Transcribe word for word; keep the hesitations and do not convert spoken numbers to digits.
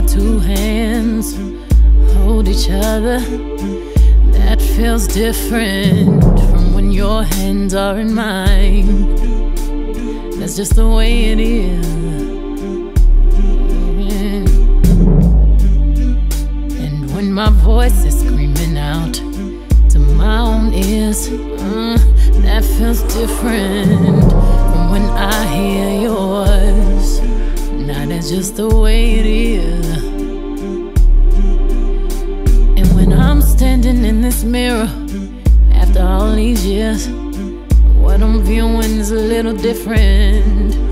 our two hands hold each other, that feels different from when your hands are in mine. That's just the way it is. Yeah. And when my voice is screaming out to my own ears, uh, that feels different from when I hear yours. Now that's just the way it is. And when I'm standing in this mirror after all these years, what I'm viewing is a little different